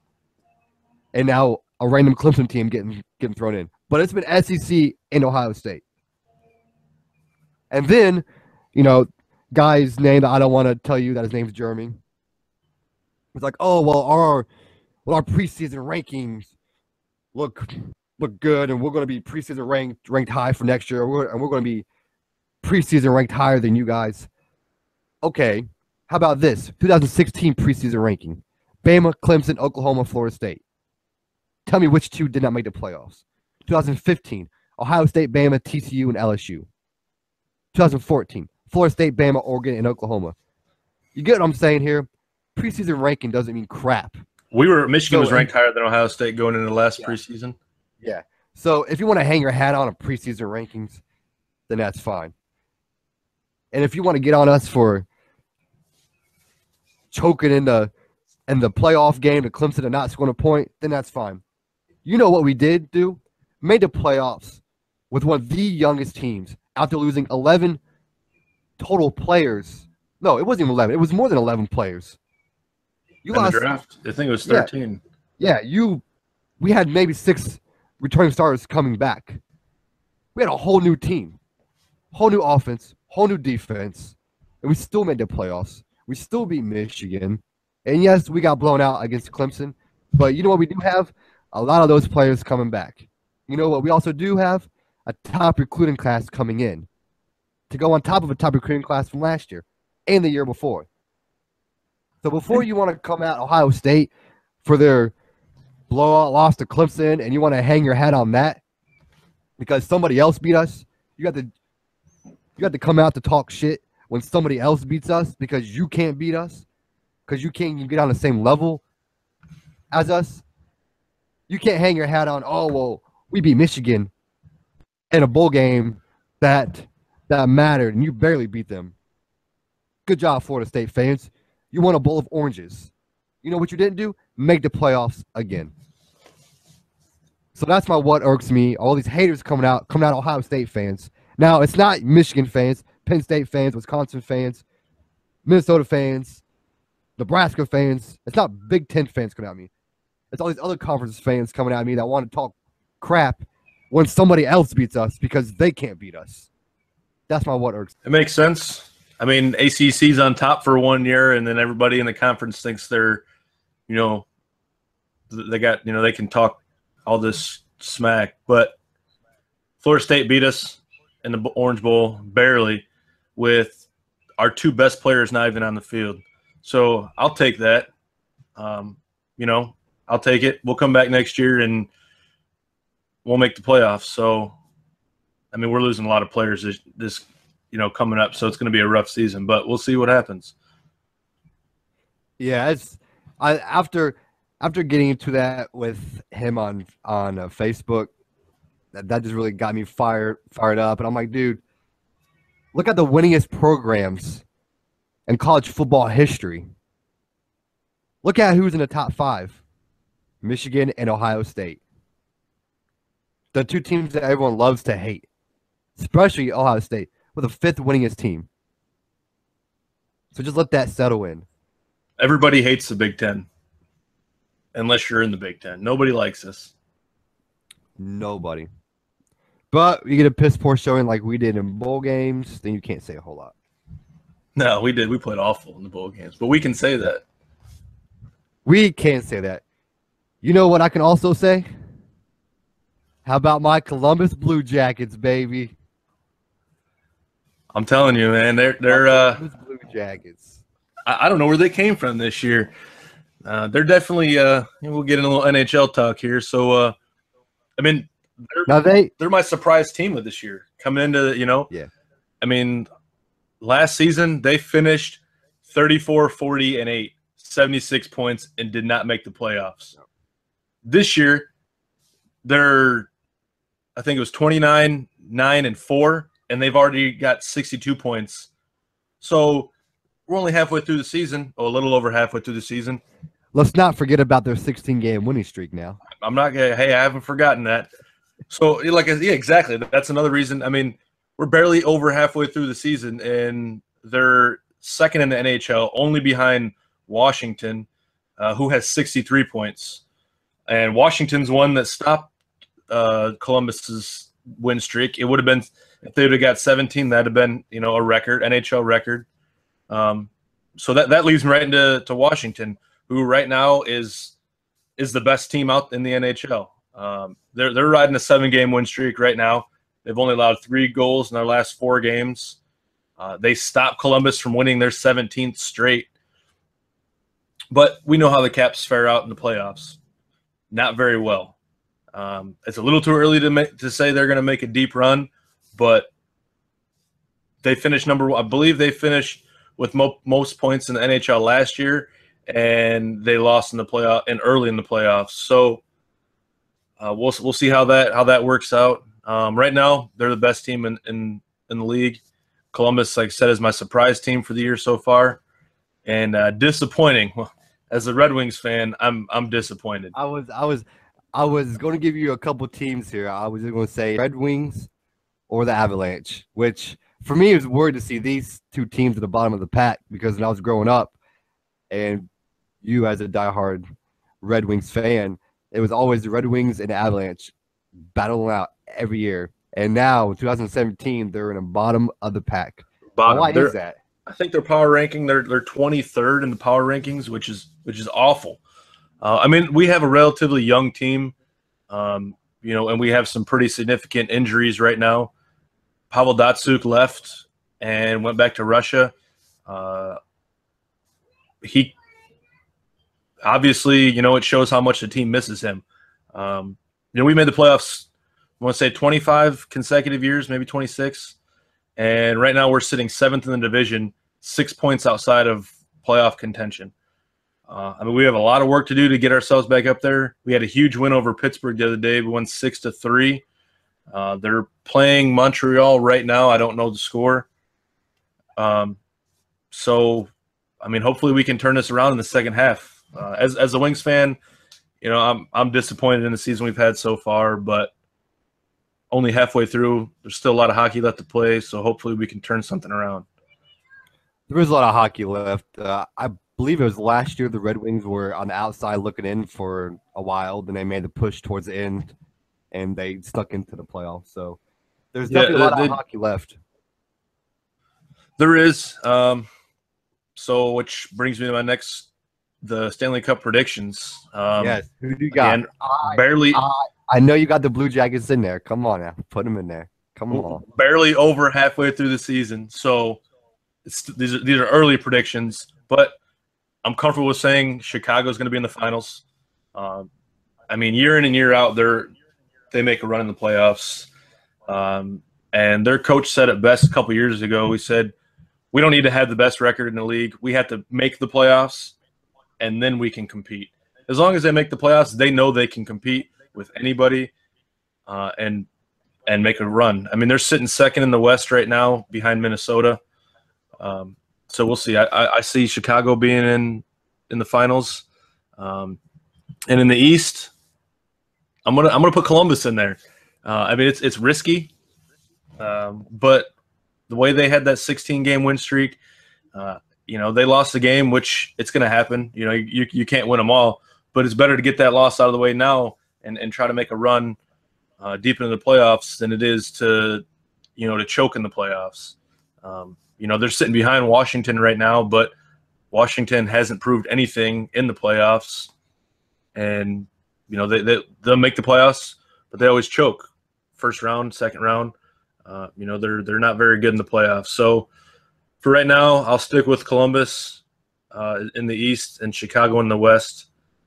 and now a random Clemson team getting getting thrown in. But it's been S E C and Ohio State. And then, you know, guy's name that I don't want to tell you that his name's Jeremy. It's like, oh, well, our well, our preseason rankings look look good, and we're going to be preseason ranked ranked high for next year, we're, and we're going to be preseason ranked higher than you guys. Okay, how about this? twenty sixteen preseason ranking: Bama, Clemson, Oklahoma, Florida State. Tell me which two did not make the playoffs. twenty fifteen: Ohio State, Bama, T C U, and L S U. twenty fourteen: Florida State, Bama, Oregon, and Oklahoma. You get what I'm saying here? Preseason ranking doesn't mean crap. we were Michigan So, was ranked higher than Ohio State going into the last Yeah. preseason. Yeah. So if you want to hang your hat on a preseason rankings, then that's fine. And if you want to get on us for choking in the in the playoff game to Clemson and not scoring a point, then that's fine. You know what we did do? Made the playoffs with one of the youngest teams after losing eleven total players. No, it wasn't even eleven. It was more than eleven players. You In the lost. draft, I think it was Yeah. thirteen. Yeah, you. We had maybe six returning starters coming back. We had a whole new team, whole new offense, whole new defense, and we still made the playoffs. We still beat Michigan, and yes, we got blown out against Clemson. But you know what we do have? A lot of those players coming back. You know what we also do have? A top recruiting class coming in to go on top of a top recruiting class from last year and the year before. So before you want to come at Ohio State for their blowout loss to Clemson and you want to hang your hat on that because somebody else beat us, you got to you got to come out to talk shit when somebody else beats us because you can't beat us, because you can't even get on the same level as us. You can't hang your hat on, oh, well, we beat Michigan in a bowl game that that mattered, and you barely beat them. Good job, Florida State fans. You won a bowl of oranges. You know what you didn't do? Make the playoffs again. So that's my what irks me. All these haters coming out, coming out Ohio State fans. Now, it's not Michigan fans, Penn State fans, Wisconsin fans. Minnesota fans, Nebraska fans. It's not Big Ten fans coming at me. It's all these other conference fans coming at me that want to talk crap when somebody else beats us because they can't beat us. That's my what irks. It makes sense. I mean, A C C's on top for one year, and then everybody in the conference thinks they're, you know, they got, you know, they can talk all this smack. But Florida State beat us in the Orange Bowl barely with our two best players not even on the field. So I'll take that. Um, you know, I'll take it. We'll come back next year and we'll make the playoffs. So, I mean, we're losing a lot of players this, this you know, coming up. So it's going to be a rough season, but we'll see what happens. Yeah, it's I after after getting into that with him on on uh, Facebook, that, that just really got me fired fired up. And I'm like, dude, look at the winningest programs in college football history. Look at who's in the top five: Michigan and Ohio State. The two teams that everyone loves to hate, especially Ohio State, with the fifth winningest team. So just let that settle in. Everybody hates the Big Ten unless you're in the Big Ten. Nobody likes us. Nobody. But you get a piss poor showing like we did in bowl games, then you can't say a whole lot. No, we did. We played awful in the bowl games, but we can say that. We can't say that. You know what I can also say? How about my Columbus Blue Jackets, baby? I'm telling you, man, they're they're uh, Columbus Blue Jackets. I, I don't know where they came from this year. Uh, they're definitely. Uh, we'll get in a little N H L talk here. So, uh, I mean, they're, now they they're my surprise team of this year coming into. You know, yeah. I mean, last season they finished thirty-four, forty, and eight, seventy-six points, and did not make the playoffs. This year, they're, I think it was twenty-nine, nine, and four, and they've already got sixty-two points. So we're only halfway through the season, or a little over halfway through the season. Let's not forget about their sixteen-game winning streak now. I'm not gonna. Hey, I haven't forgotten that. So, like, yeah, exactly. That's another reason. I mean, we're barely over halfway through the season, and they're second in the N H L, only behind Washington, uh, who has sixty-three points. And Washington's one that stopped uh, Columbus's win streak. It would have been, if they would have got seventeen, that'd have been, you know, a record, N H L record. Um, so that, that leads me right into to Washington, who right now is is the best team out in the N H L. Um, they're they're riding a seven-game win streak right now. They've only allowed three goals in their last four games. Uh, they stopped Columbus from winning their seventeenth straight. But we know how the Caps fare out in the playoffs. Not very well. Um, it's a little too early to make, to say they're going to make a deep run, but they finished number one. I believe they finished with mo- most points in the N H L last year, and they lost in the playoff and early in the playoffs. So uh, we'll we'll see how that how that works out. Um, right now, they're the best team in, in in the league. Columbus, like I said, is my surprise team for the year so far, and uh, disappointing. As a Red Wings fan, I'm I'm disappointed. I was I was I was going to give you a couple teams here. I was just going to say Red Wings or the Avalanche, which for me it was weird to see these two teams at the bottom of the pack because when I was growing up, and you as a diehard Red Wings fan, it was always the Red Wings and the Avalanche battling out every year. And now in two thousand seventeen, they're in the bottom of the pack. Bottom. Why They're, is that? I think their power ranking, they're they're twenty-third in the power rankings, which is which is awful. Uh, I mean, we have a relatively young team, um, you know, and we have some pretty significant injuries right now. Pavel Datsyuk left and went back to Russia. Uh, he obviously, you know, it shows how much the team misses him. Um, you know, we made the playoffs, I want to say twenty-five consecutive years, maybe twenty-six. And right now we're sitting seventh in the division, six points outside of playoff contention. Uh, I mean, we have a lot of work to do to get ourselves back up there. We had a huge win over Pittsburgh the other day. We won six to three. Uh, they're playing Montreal right now. I don't know the score. Um, so, I mean, hopefully we can turn this around in the second half. Uh, as as a Wings fan, you know, I'm I'm disappointed in the season we've had so far, but only halfway through. There's still a lot of hockey left to play, so hopefully we can turn something around. There is a lot of hockey left. Uh, I believe it was last year the Red Wings were on the outside looking in for a while. Then they made the push towards the end, and they stuck into the playoffs. So there's Yeah, definitely a lot they- of hockey left. There is. Um, so, which brings me to my next, the Stanley Cup predictions. Um, Yes. Who do you got? Again, barely, I, I know you got the Blue Jackets in there. Come on now. Put them in there. Come on. barely over halfway through the season. So, it's, these are these are early predictions, but I'm comfortable with saying Chicago's going to be in the finals. Um, I mean, year in and year out, they're they make a run in the playoffs. Um, and their coach said it best a couple years ago. He said, "We don't need to have the best record in the league. We have to make the playoffs, and then we can compete. As long as they make the playoffs, they know they can compete with anybody, uh, and and make a run. I mean, they're sitting second in the West right now, behind Minnesota. Um, so we'll see. I, I, I see Chicago being in in the finals, um, and in the East, I'm gonna I'm gonna put Columbus in there. Uh, I mean, it's it's risky, um, but the way they had that sixteen game win streak, uh, you know, they lost the game, which it's going to happen. You know, you you can't win them all, but it's better to get that loss out of the way now and, and try to make a run uh, deep into the playoffs than it is to, you know, to choke in the playoffs. Um, you know, they're sitting behind Washington right now, but Washington hasn't proved anything in the playoffs. And, you know, they, they, they'll make the playoffs, but they always choke. First round, second round. Uh, you know, they're they're not very good in the playoffs. So for right now, I'll stick with Columbus uh, in the East and Chicago in the West.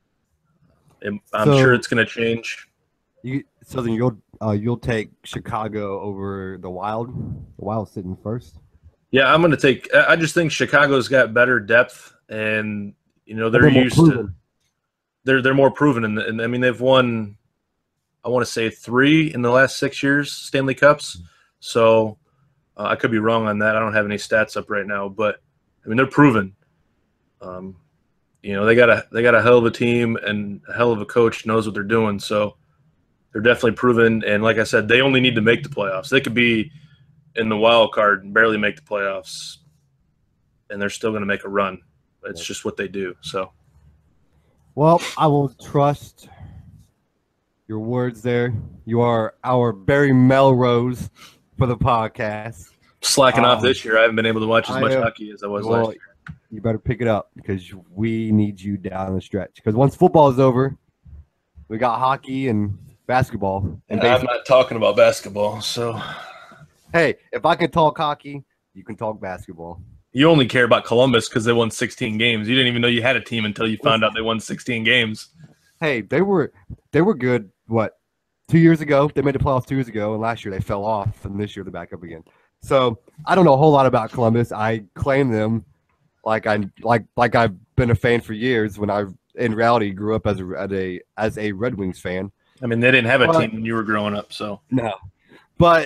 I'm So- sure it's going to change. You, so then you'll uh, you'll take Chicago over the Wild. The Wild sitting first. Yeah, I'm going to take – I just think Chicago's got better depth, and, you know, they're They're more used to proven. – they're they're more proven. And, and I mean, they've won, I want to say, three in the last six years Stanley Cups. So uh, I could be wrong on that. I don't have any stats up right now, but I mean they're proven. Um, you know they got a they got a hell of a team and a hell of a coach knows what they're doing. So they're definitely proven. And like I said, they only need to make the playoffs. They could be in the wild card and barely make the playoffs, and they're still going to make a run. It's just what they do. So Well, I will trust your words there. You are our Barry Melrose for the podcast. slacking off Um, this year. I haven't been able to watch as I much am- hockey as I was Well, last year. you better pick it up because we need you down the stretch. Because once football is over, we got hockey and basketball and And baseball. I'm not talking about basketball, so Hey, if I can talk hockey, you can talk basketball. you only care about Columbus because they won sixteen games. You didn't even know you had a team until you found out they won sixteen games. Hey, they were they were good. What, two years ago? They made the playoffs two years ago, and last year they fell off, and this year they're back up again. So I don't know a whole lot about Columbus. I claim them like I like like I've been a fan for years. When I in reality grew up as a as a as a Red Wings fan. I mean, they didn't have a Well, team when you were growing up, so No, but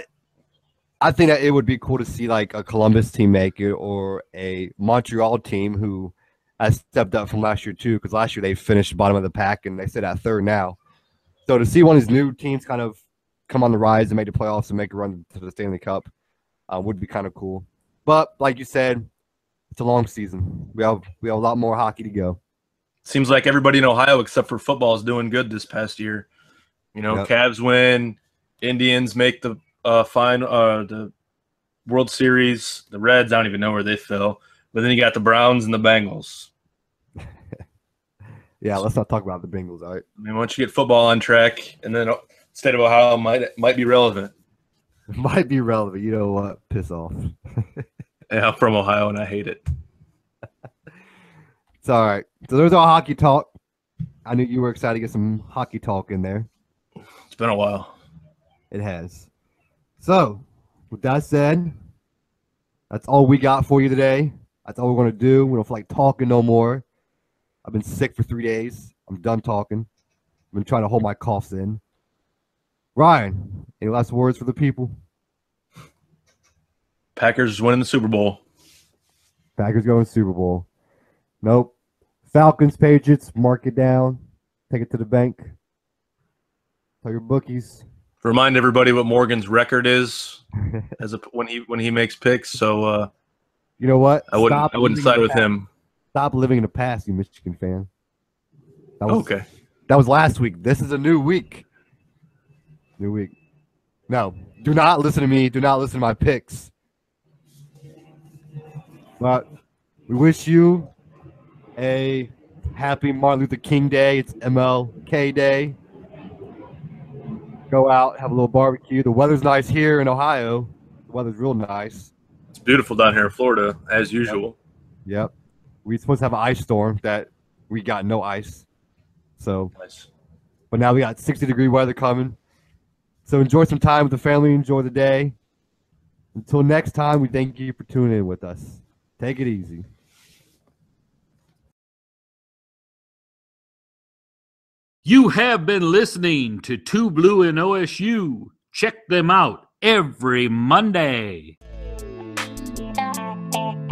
I think that it would be cool to see like a Columbus team make it or a Montreal team who has stepped up from last year too. Because last year they finished bottom of the pack and they sit at third now. So to see one of these new teams kind of come on the rise and make the playoffs and make a run to the Stanley Cup uh, would be kind of cool. But like you said, it's a long season. We have we have a lot more hockey to go. seems like everybody in Ohio except for football is doing good this past year. You know, Yep. Cavs win, Indians make the uh, final, uh, the World Series. The Reds, I don't even know where they fell. But then you got the Browns and the Bengals. Yeah, let's not talk about the Bengals, all right? I mean, once you get football on track, and then state of Ohio might might be relevant. It might be relevant. You know what? Piss off. Yeah, I'm from Ohio and I hate it. It's all right. So there's our hockey talk. I knew you were excited to get some hockey talk in there. It's been a while. It has. So, with that said, that's all we got for you today. That's all we're going to do. We don't feel like talking no more. I've been sick for three days. I'm done talking. I've been trying to hold my coughs in. Ryan, any last words for the people? Packers winning the Super Bowl. Packers going to Super Bowl. Nope. Falcons, Patriots, mark it down. Take it to the bank. Tell your bookies. Remind everybody what Morgan's record is as a, when he when he makes picks. So uh, You know what? I wouldn't. Stop I wouldn't living side in the with past. him. Stop living in the past, you Michigan fan. That was, Okay. That was last week. This is a new week. New week. No, do not listen to me. Do not listen to my picks. But we wish you a happy Martin Luther King Day. It's M L K Day. Go out, have a little barbecue. The weather's nice here in Ohio. The weather's real nice. It's beautiful down here in Florida, as usual. Yep. We were supposed to have an ice storm that we got no ice. So, Nice. but now we got sixty degree weather coming. So enjoy some time with the family. Enjoy the day. Until next time, we thank you for tuning in with us. Take it easy. You have been listening to two blue and O S U. Check them out every Monday.